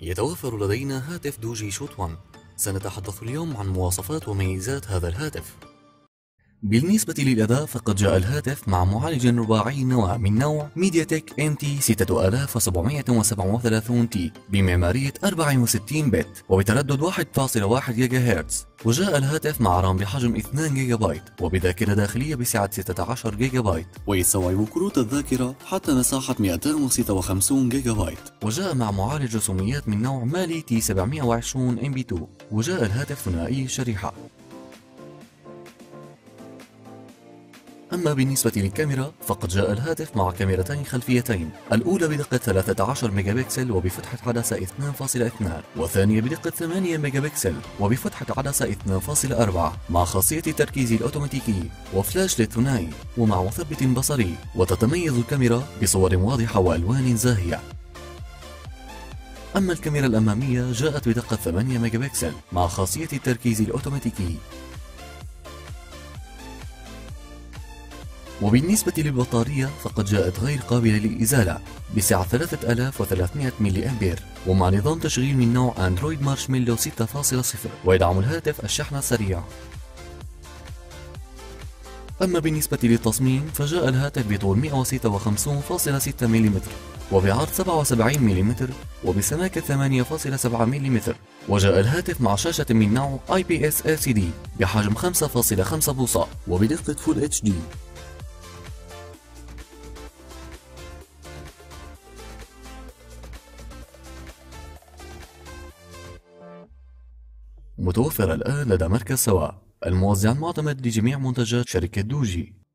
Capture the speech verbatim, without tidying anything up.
يتوفر لدينا هاتف دوجي شوت واحد. سنتحدث اليوم عن مواصفات وميزات هذا الهاتف. بالنسبة للأداء فقد جاء الهاتف مع معالج رباعي النواة من نوع ميدياتك إم تي ستة آلاف وسبعمائة وسبعة وثلاثين تي بمعمارية أربعة وستين بت وبتردد واحد فاصلة واحد جيجا هرتز. وجاء الهاتف مع رام بحجم اثنين جيجا بايت وبذاكرة داخلية بسعة ستة عشر جيجا بايت، ويستوعب كروت الذاكرة حتى مساحة مئتين وستة وخمسين جيجا بايت. وجاء مع معالج رسوميات من نوع مالي تي سبعمائة وعشرين إم بي اثنين. وجاء الهاتف ثنائي الشريحة. أما بالنسبة للكاميرا فقد جاء الهاتف مع كاميرتين خلفيتين، الأولى بدقة ثلاثة عشر ميجا بكسل وبفتحة عدسة اثنين فاصلة اثنين، والثانية بدقة ثمانية ميجا بكسل وبفتحة عدسة اثنين فاصلة أربعة مع خاصية التركيز الأوتوماتيكي وفلاش للثنائي ومع مثبت بصري. وتتميز الكاميرا بصور واضحة وألوان زاهية. أما الكاميرا الأمامية جاءت بدقة ثمانية ميجا بكسل مع خاصية التركيز الأوتوماتيكي. وبالنسبة للبطارية فقد جاءت غير قابلة للإزالة بسعة ثلاثة آلاف وثلاثمائة ملي أمبير ومع نظام تشغيل من نوع أندرويد مارشميلو ستة فاصلة صفر، ويدعم الهاتف الشحن السريع. أما بالنسبة للتصميم فجاء الهاتف بطول مئة وستة وخمسين فاصلة ستة ملم وبعرض سبعة وسبعين ملم وبسماكة ثمانية فاصلة سبعة ملم. وجاء الهاتف مع شاشة من نوع آي بي إس إل سي دي بحجم خمسة فاصلة خمسة بوصة وبدقة فول اتش دي. متوفر الآن لدى مركز سواء، الموزع المعتمد لجميع منتجات شركة دوجي.